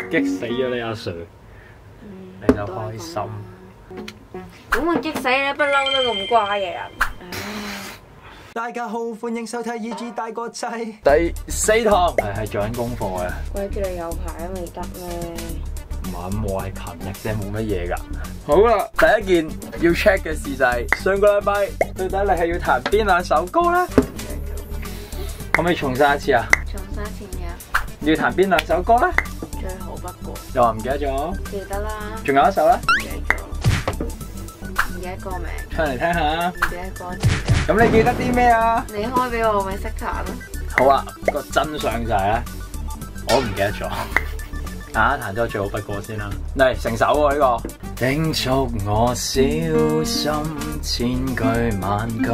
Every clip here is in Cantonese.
激死咗你阿 Sir，你就開心。 點會激死你？不嬲都咁乖嘅人。 大家好，歡迎收睇《二 G 大個仔》 第4堂係做緊功課嘅。 鬼叫你有排都未得咩？ 唔係咁，我係勤力啫，冇乜嘢㗎。好啦，第一件要 check 嘅事就係上個禮拜到底你係要彈邊兩首歌咧？可唔可以重晒一次啊？ 重晒一次嘅。 要彈邊兩首歌咧？ 最好不過。 又話唔記得咗？ 記得啦。 仲有一首咧？ 唔記得咗。唔記得歌名。 唱嚟聽下。 唔記得歌詞。 咁你記得啲咩啊？ 你開俾我咪識彈咯。 好啊，個真相就係咧，我都唔記得咗。彈咗最好不過先啦。嚟成首喎呢個。叮囑我小心，千句萬句，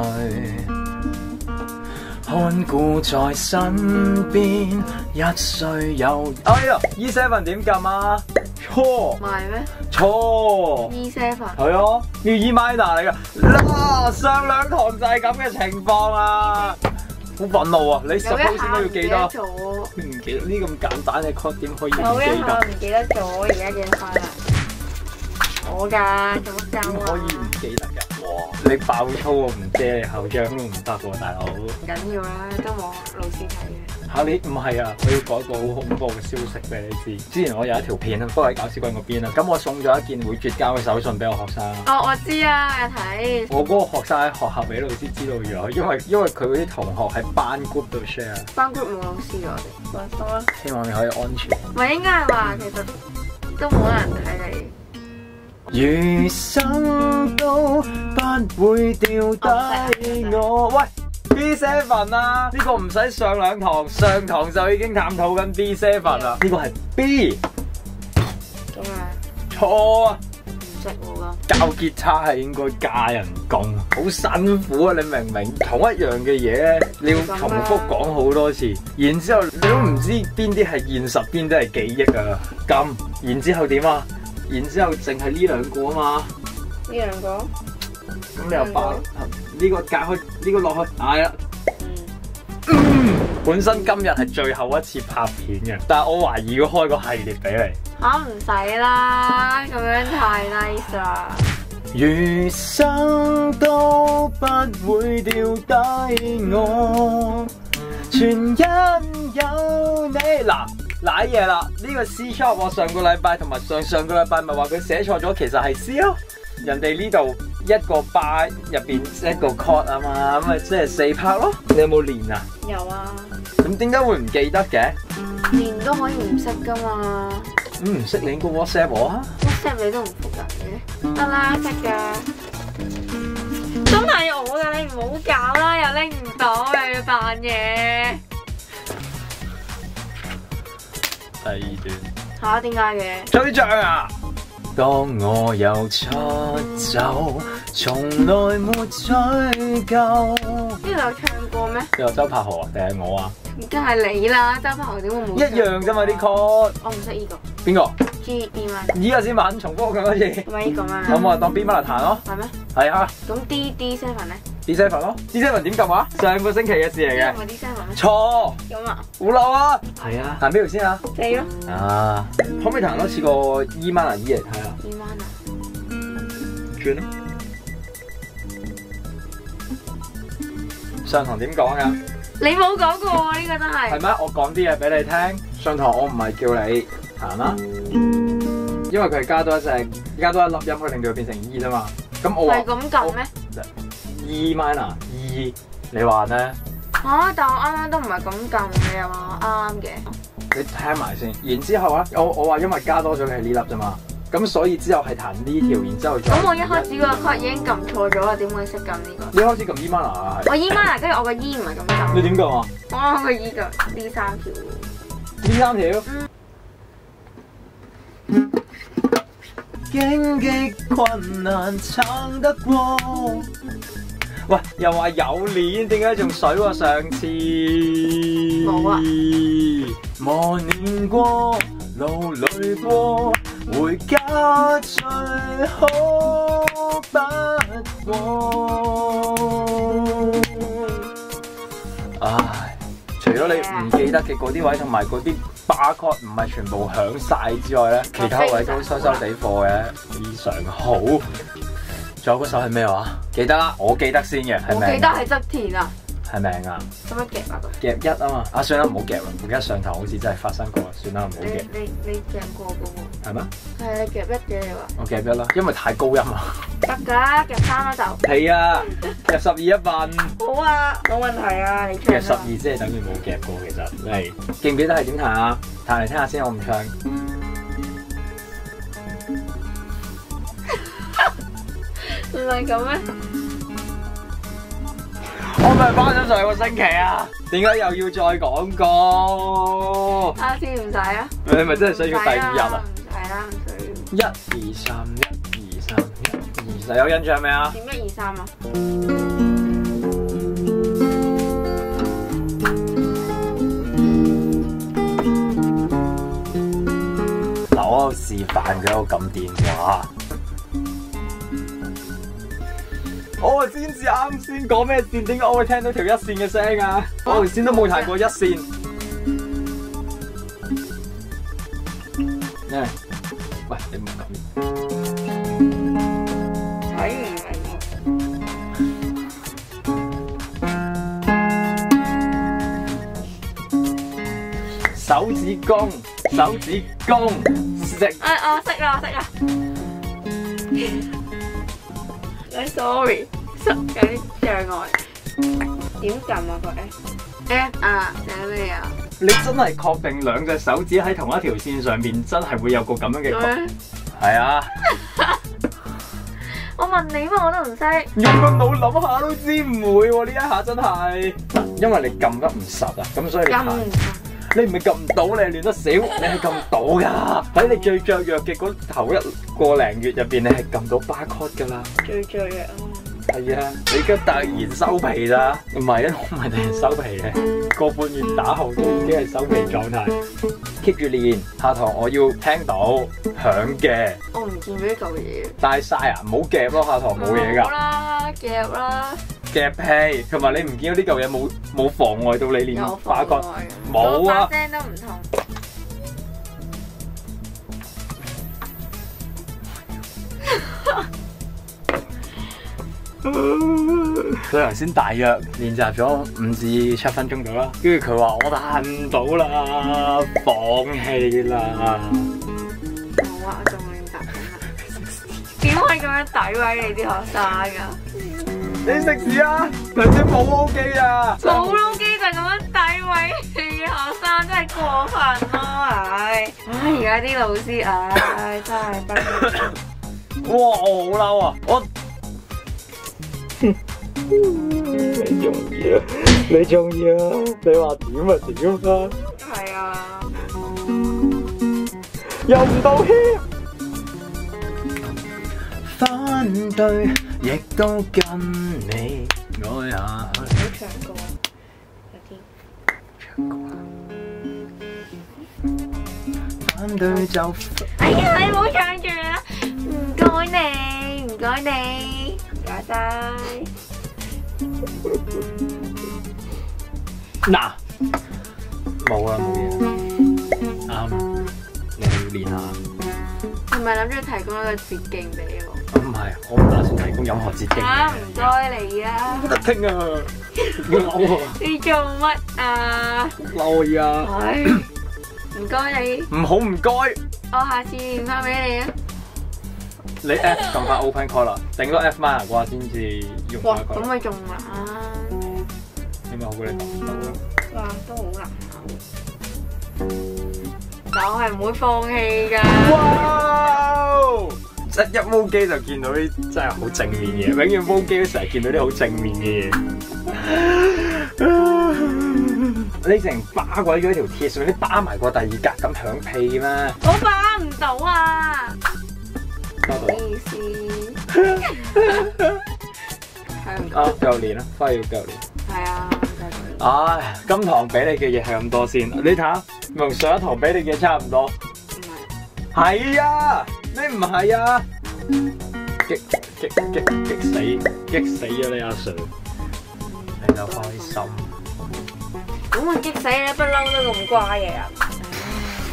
看顧在身邊，一歲有。哎呀 ，E7 點撳啊？錯。 唔係咩？ 錯。 E7。 係啊，要 E minor 嚟㗎。上兩堂就係咁嘅情況啊！好憤怒啊！你 suppose 應該要記得。唔記得呢咁簡單嘅 chord 點可以唔記得？ 有一下唔記得咗，而家記得翻啦。我㗎，做乜鳩啊？ 可以唔記得㗎？哇！你爆粗我唔借你後張都唔得喎，大佬。 唔緊要啦，都冇老師睇嘅。 嚇你唔係啊！我要講一個好恐怖嘅消息俾你知。之前我有一條片啊，不過喺搞屎棍嗰邊啦。咁我送咗一件會絕交嘅手信俾我學生。 哦，我知啊，有睇。 我嗰個學生喺學校俾老師知道咗，因為佢嗰啲同學喺班 group 度 share。班 group 冇老師我哋。多啦。 希望你可以安全。 唔係應該係話其實都冇人睇你。 餘生都不會掉低我。喂 ，B7 啊，呢個唔使上兩堂，上堂就已經探討緊 B7 啦。呢個係 B。 咁啊？ 錯啊！ 唔識我㗎。 教吉他係應該加人工，好辛苦啊！你明唔明？同一樣嘅嘢咧，你要重複講好多次，然之後你都唔知邊啲係現實，邊啲係記憶啊！咁，然之後點啊？然之後淨係呢兩個啊嘛， 呢兩個， 咁你又爆呢個隔開，呢個落去，係啦。本身今日係最後一次拍片嘅，但係我懷疑要開個系列俾你。嚇唔使啦，咁樣太 nice 啦。 餘生都不會掉低我，全因有你。嗱。瀨嘢啦！呢個 C sharp 我上個禮拜同埋上個禮拜咪話佢寫錯咗，其實係 C 咯。人哋呢度一個 bar 入邊一個 chord 啊嘛，咁咪即係4拍咯。你有冇練啊？ 有啊。咁點解會唔記得嘅？ 練都可以唔識噶嘛。 唔識你個 WhatsApp 我啊 ？WhatsApp 你都唔復人嘅？得啦，識㗎。真係我㗎，你唔好搞啦，又拎唔到，又要扮嘢。 第二段嚇？點解嘅？ 追仗啊！當我又出走，從來沒追究。 呢度有唱過咩？ 你話周柏豪啊，定係我啊？ 梗係你啦，周柏豪點會冇？ 一樣啫嘛啲 chord。 我唔識呢個。 邊個 ？G B minor。 依家先玩重複咁多次。 係咪呢個咩？ 咁我當 B minor彈咯。 係咩？ 係啊。 咁 D7咧 ？D7 咯。D7 點撳啊？上個星期嘅事嚟嘅。 唔係 D7咩？ 錯。 咁啊？ 好漏啊！係啊。彈邊條先啊 ？4咯。 啊，可唔可以彈多次個 E minor E 嚟睇下 ？E minor。 轉咯。上堂點講㗎？ 你冇講過喎，呢個真係。 係咩？我講啲嘢俾你聽。上堂我唔係叫你彈啦，因為佢係加多一粒音，可以令到佢變成 E 啫嘛。咁我話係咁撳咩 ？E minor E， 你話咧？ 但我啱啱都唔係咁撳嘅，又話啱嘅。 你聽埋先，然之後啊，我話因為加多咗嘅係呢粒啫嘛，咁所以之後係彈呢條，然之後再。 咁我一開始個 chord 已經撳錯咗啦，點會識撳呢個？ 你一開始撳 E minor 啊？ 我 E minor，跟住我個 E 唔係咁撳。 你點撳啊？ 我個 E 就呢3條。 呢3條？荊棘困難撐得過。喂，又話有練，點解仲水喎？上次冇啊。 磨練過，勞累過，回家最好不過。唉，除咗你唔記得嘅嗰啲位同埋嗰啲爆 barcode 唔係全部響晒之外咧，其他位都收地貨嘅，非常好。仲有嗰首係咩話？記得啦，我記得先嘅，係我記得係側田啊。 係名啊？ 使乜夾啊？ 夾一啊嘛，算啦，唔好夾啦。而家上堂好似真係發生過，算啦，唔好夾。 你夾過嘅喎。 係咩？ 係你夾一嘅你話。 我夾一啦，因為太高音啊。 得㗎，夾三啦就。 係啊，夾12一份。 好啊，冇問題啊，你唱。 夾12即係等於冇夾過，其實係記唔記得係點彈啊？彈嚟聽下先，我唔唱。 唔係咁咩？ 我咪翻咗上個星期啊，點解又要再講過？ 下次唔使啊。 你咪真係想要第5日啊？ 唔使啦，唔需要。 1、2、3，1、2、3，1、2、3，有印象未啊？ 點1、2、3啊？ 嗱，我喺度示範佢喺度撳電話。我先至啱先講咩線，點解我會聽到條1線嘅聲啊？我頭先都冇彈過1線。喂，你唔咁。 睇唔明。 手指公，手指公，識。 我識啦，我識啦。sorry， 有啲障礙。點撳啊個 F 啊？寫咩啊？ 你真係確定兩隻手指喺同一條線上面，真係會有個咁樣嘅？係啊。 我問你嘛，我都唔識。 用個腦諗下都知唔會喎，呢一下真係。因為你撳得唔實啊，咁所以你唔係撳唔到，你係練得少，你係撳唔到㗎。喺你最雀躍嘅嗰頭1個零月入邊，你係撳到barcode㗎啦。 最雀躍啊！ 係啊，你而家突然收皮咋？唔係啊，我唔係突然收皮嘅，個半月打後都已經係收皮狀態。keep 住練，下堂我要聽到響嘅。 我唔見咗呢嚿嘢。 帶晒啊！唔好夾咯，下堂冇嘢㗎。 好啦，夾啦。 夾屁，同埋你唔見到呢嚿嘢冇妨礙到你練barcode？冇啊。 聲都唔同。 佢頭先大約練習咗5至7分鐘到啦，跟住佢話我彈唔到啦，放棄啦。 冇啊，我仲練習緊。點可以咁樣詆毀你啲學生㗎？ 你食屎啊！頭先冇 O 機啊！ 冇 O 機就咁樣詆毀你啲學生，真係過分咯！唉，而家啲老師真係不〜 哇！我好嬲啊！你中意啊？你中意啊？你話點啊點啊？ 係啊！ 又唔道歉。反對亦都跟你愛下去。 好唱歌，有啲唱歌啦。反對就哎呀，你唔好唱住啦！唔該你，唔該你，唔該晒。 嗱，冇啦冇嘢，啱，你要練下。 係咪諗住提供一個捷徑俾我？ 唔係，我唔打算提供任何捷徑。 唔該你啊！ 得聽啊！嬲啊！ 你做乜啊？ 嬲啊！ 唉，唔該你。 唔好唔該。 我下次練翻俾你啊！ 你 F 撳翻 open call 啦，頂多 F minor 啩先至用哇， 翻佢。 咁咪仲難。 有冇好過你撳唔到咯？ 哇，都好難考。但我係唔會放棄㗎。 哇！一摸機就見到啲真係好正面嘅嘢，永遠摸機都成日見到啲好正面嘅嘢。你成巴鬼咗條鐵上面，你打埋過第2格咁響屁咩？ 我把唔到啊！唔好意思。係唔該。 啊，繼續練啦，翻去要繼續練。 係啊， 唉，今堂俾你嘅嘢係咁多先，你睇下，同上一堂俾你嘅差唔多。 唔係。 係啊，你唔係啊？激死咗你阿 Sir，你就開心。 咁會激死你，不嬲都咁乖嘅人。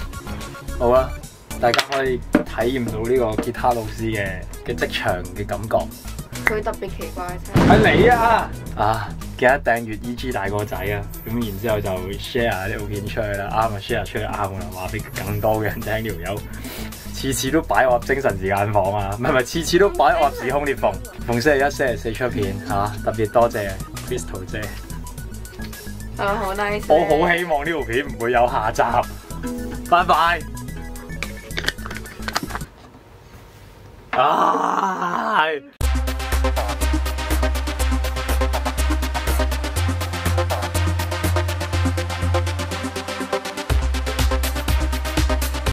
好啦，大家可以體驗到呢個吉他老師嘅職場嘅感覺。 佢特別奇怪啫。 係你啊！記得訂閱 EG 大個仔啊！咁然之後就 share 呢條片出去啦，啱啊 share 出去啱啦，話俾更多嘅人聽條友。次次都擺我入精神時間房啊！唔係，次次都擺我入時空裂縫。逢星期一、星期四出片嚇，特別多謝 Crystal 姐。 好 nice。 我好希望呢條片唔會有下集。拜拜。